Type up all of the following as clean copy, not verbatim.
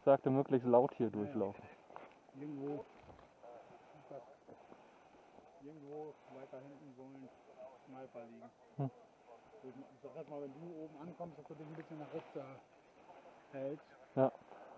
sagte, möglichst laut hier durchlaufen. Irgendwo weiter hinten sollen Sniper liegen. Ich sag erstmal, wenn du oben ankommst, dass du dich ein bisschen nach rechts hältst. Ja.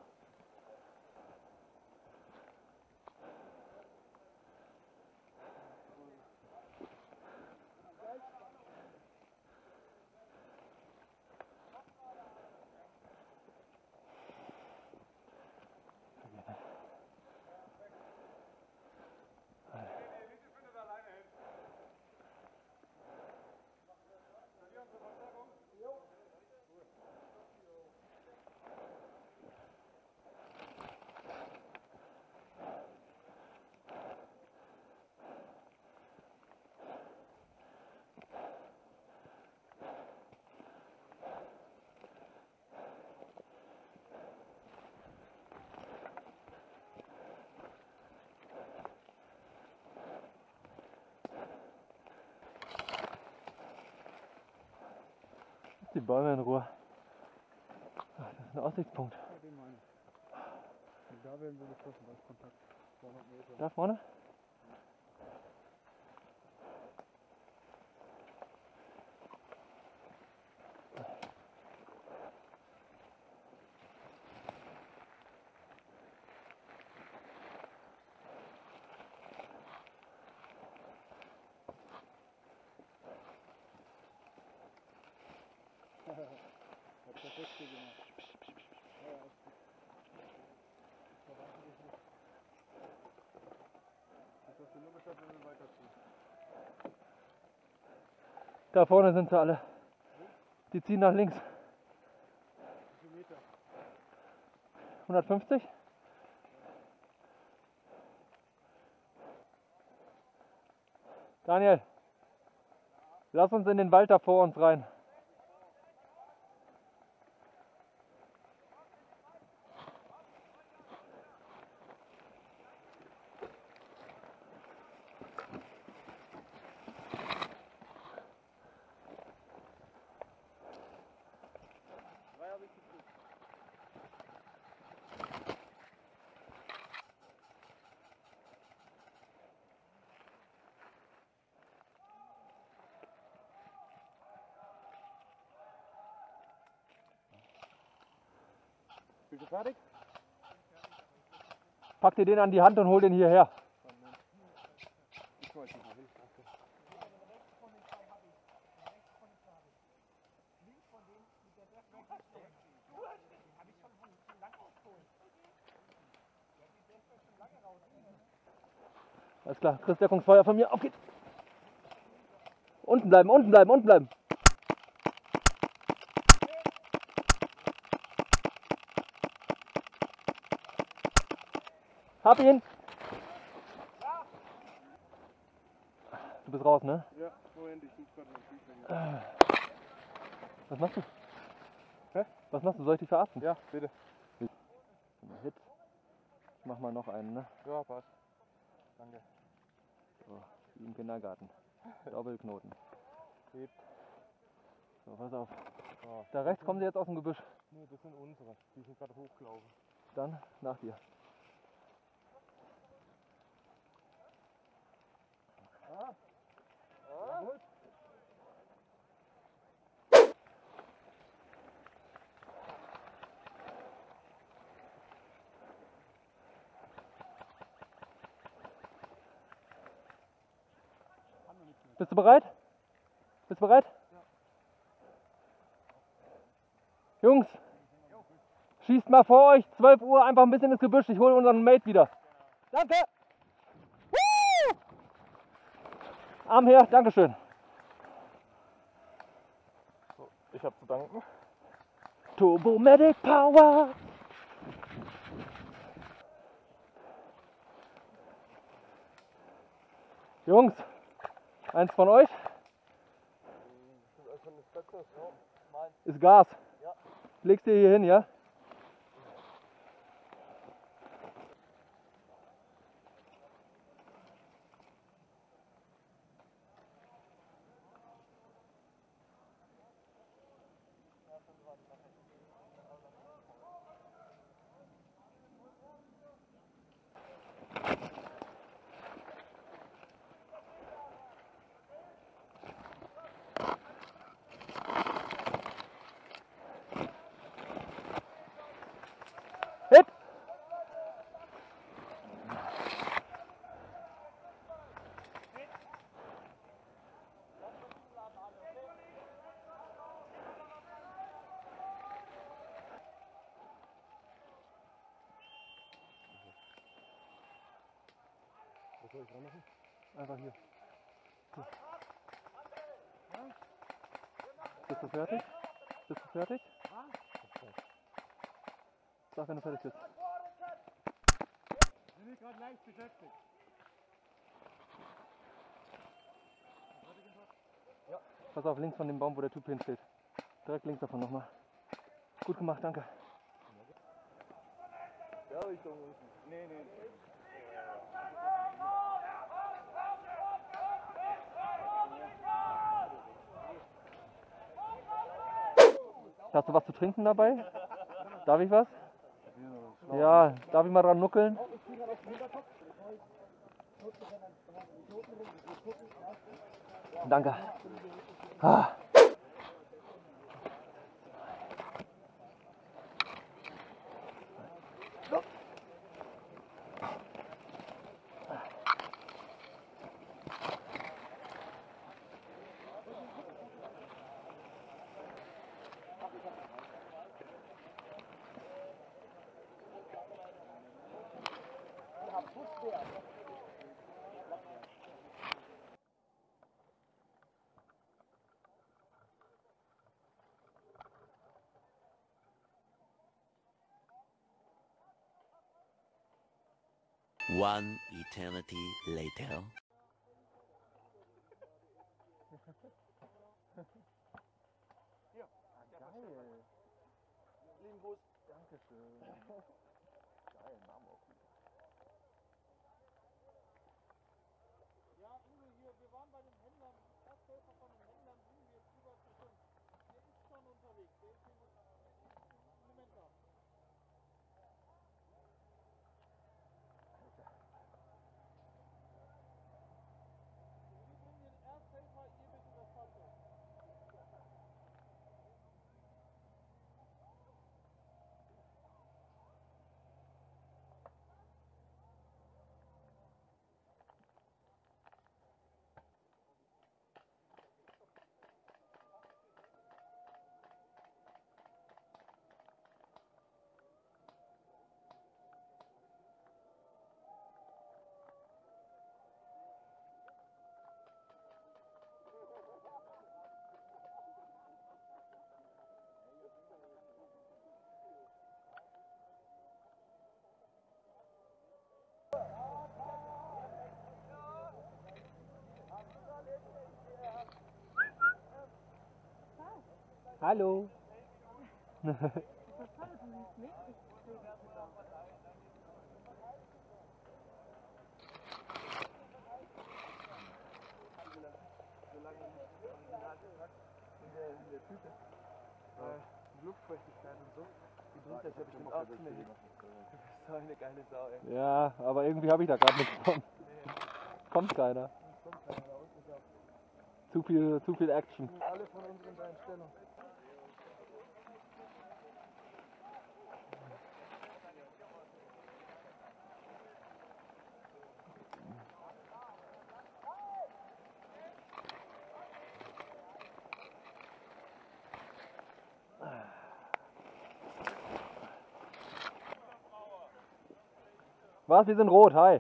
Die Bäume in Ruhe. Ach, das ist ein Aussichtspunkt. Ja, den meine ich. Und da werden wir geschossen, als Kontakt. 200 Meter. Da vorne? Hat perfekt gemacht. Ja, ist gut. Verweise dich nicht. Jetzt hast du nur geschafft, wenn wir weiterziehen. Da vorne sind sie alle. Die ziehen nach links. Wie viele Meter? 150? Daniel, lass uns in den Wald da vor uns rein. Bist du fertig? Pack dir den an die Hand und hol den hierher. Ich wollte mal hin. Alles klar, kriegst Deckungsfeuer von mir. Auf geht's. Unten bleiben, unten bleiben, unten bleiben. Hab ihn. Du bist raus, ne? Ja, Moment, ich suche gerade meinen Bücher. Was machst du? Hä? Was machst du? Soll ich dich verarzten? Ja, bitte. Hit. Ich mach mal noch einen, ne? Ja, passt. Danke. So, wie im Kindergarten. Doppelknoten. Hit. So, pass auf. Ja. Da rechts kommen sie jetzt aus dem Gebüsch. Nee, das sind unsere. Die sind gerade hochgelaufen. Dann nach dir. Jawohl. Bist du bereit? Bist du bereit? Ja. Jungs, schießt mal vor euch, 12 Uhr, einfach ein bisschen ins Gebüsch. Ich hole unseren Mate wieder. Danke! Woo! Arm her, Dankeschön. So, ich habe zu danken. Turbo Medic Power! Jungs, eins von euch ist Gas. Ja. Legst du hier hin, ja? Was soll ich dran machen? Einfach hier. So. Bist du fertig? Bist du fertig? Sag, wenn du fertig bist. Ich bin gerade leicht beschäftigt. Ja. Pass auf, links von dem Baum, wo der Typ hinsteht. Direkt links davon nochmal. Gut gemacht, danke. Der Richtung unten. Nee. Hast du was zu trinken dabei? Darf ich was? Ja, darf ich mal dran nuckeln? Danke. Ah. One eternity later. Geil. Limbus. Dankeschön. Geil, Marmor. Ja, Udo hier, wir waren bei den Händlern, Ersthelfer von den Händlern, sind wir jetzt rüber zu uns. Der ist schon unterwegs, der ist im Moment da. Wir bringen den Ersthelfer hier bitte das Fahrzeug. Hallo. Luftfeuchtigkeit und so. Die bringt das ja bestimmt auch ziemlich. Du bist so eine geile Sau, ey. Ja, aber irgendwie habe ich da gerade nichts von. Kommt keiner. Zu viel Action. Alle von unseren drei Stellungen. Was? Wir sind rot, hi.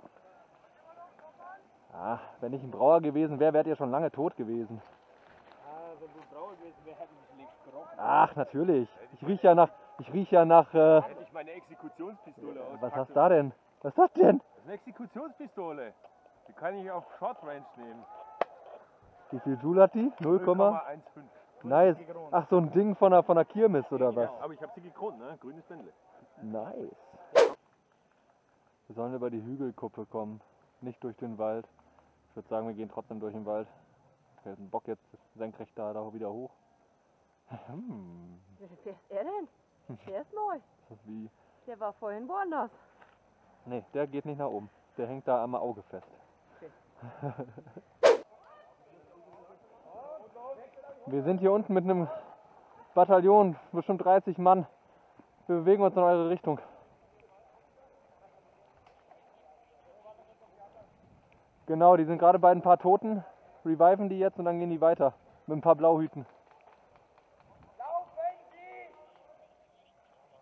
Ach, wenn ich ein Brauer gewesen wäre, wärt ihr schon lange tot gewesen. Wenn du Brauer gewesen wärst, hätte ich dich gerochen. Ach, natürlich. Ich riech ja nach. Hätte ich meine Exekutionspistole ausgepackt. Was hast du da denn? Was ist das denn? Das ist eine Exekutionspistole. Die kann ich auf Short Range nehmen. Wie viel Joule hat die? 0, 0,15. nice. Ach, so ein Ding von der Kirmes oder was? Genau, aber ich habe sie gekront, ne? Grünes Bändle. Nice. Wir sollen über die Hügelkuppe kommen, nicht durch den Wald. Ich würde sagen, wir gehen trotzdem durch den Wald. Wir hätten Bock jetzt senkrecht da wieder hoch. Wie fährt er denn? Der ist neu. Wie? Der war vorhin woanders. Nee, der geht nicht nach oben. Der hängt da am Auge fest. Wir sind hier unten mit einem Bataillon, bestimmt 30 Mann. Wir bewegen uns in eure Richtung. Genau, die sind gerade bei ein paar Toten. Reviven die jetzt und dann gehen die weiter. Mit ein paar Blauhüten.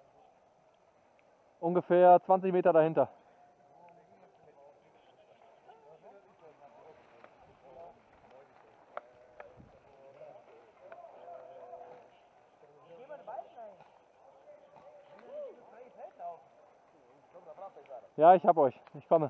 Ungefähr 20 Meter dahinter. Ja, ich hab euch. Ich komme.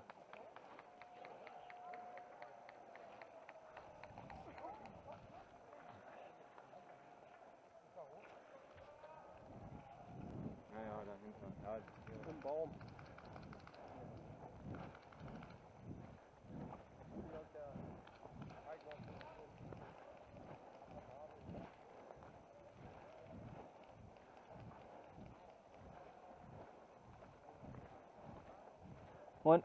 Ja, da hinten. Ja, im Baum. Moin.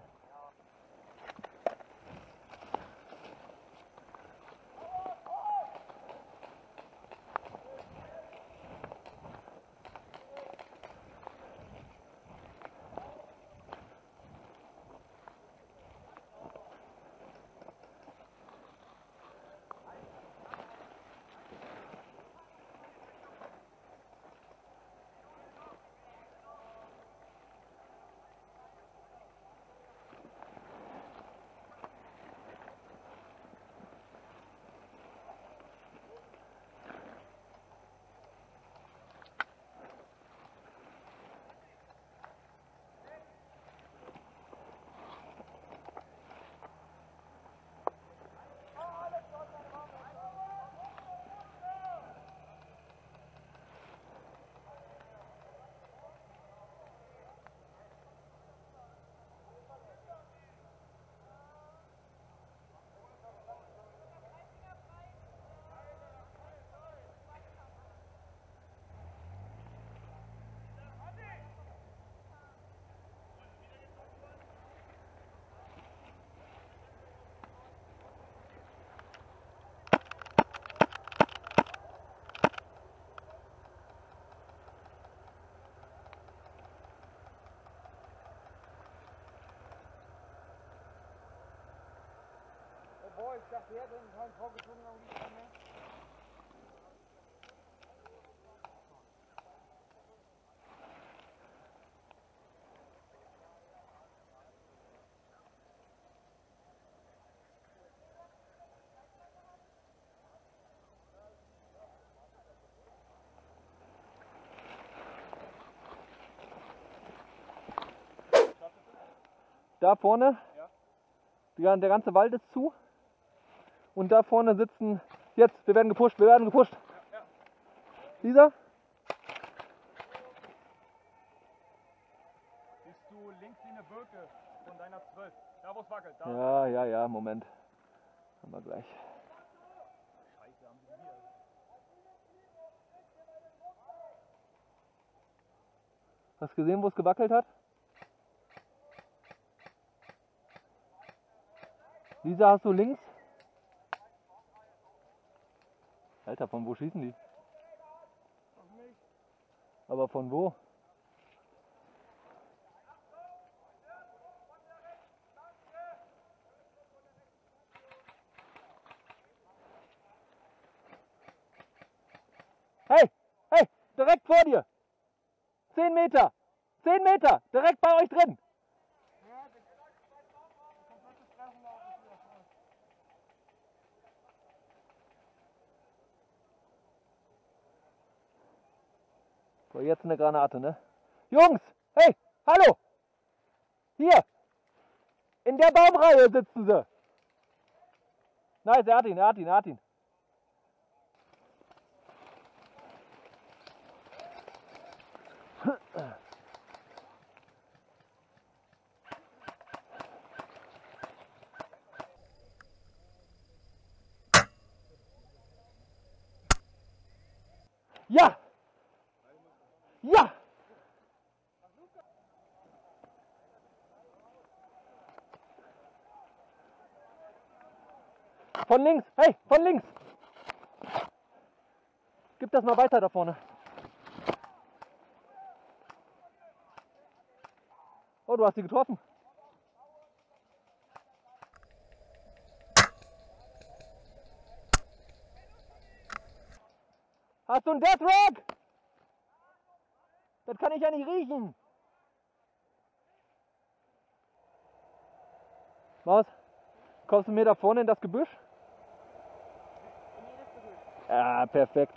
Boah, ich dachte, er hätte keinen vorgezogen am liebsten mehr. Da vorne, der ganze Wald ist zu. Und da vorne sitzen, jetzt, wir werden gepusht. Lisa? Bist du links wie eine Birke von deiner 12. Da wo es wackelt. Da. Ja, Moment. Haben wir gleich. Scheiße, haben sie hier. Hast du gesehen, wo es gewackelt hat? Lisa, hast du links? Alter, von wo schießen die? Aber von wo? Hey, direkt vor dir! 10 Meter! 10 Meter! Direkt bei euch drin! So, jetzt eine Granate, ne? Jungs! Hey! Hallo! Hier! In der Baumreihe sitzen sie! Nice, er hat ihn. Ja! Ja! Von links! Hey, von links! Gib das mal weiter da vorne. Oh, du hast sie getroffen. Hast du einen Death Rock? Das kann ich ja nicht riechen. Maus, kommst du mir da vorne in das Gebüsch? Ja, perfekt.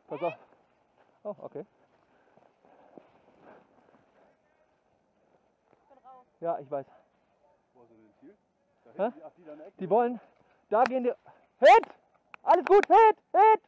Pass auf. Oh, okay. Ja, ich weiß. Wo ist denn das Ziel? Da Hä? hinten, ach, die da in der Ecke. Die wollen, da gehen die. Hit! Alles gut, Hit! Hit!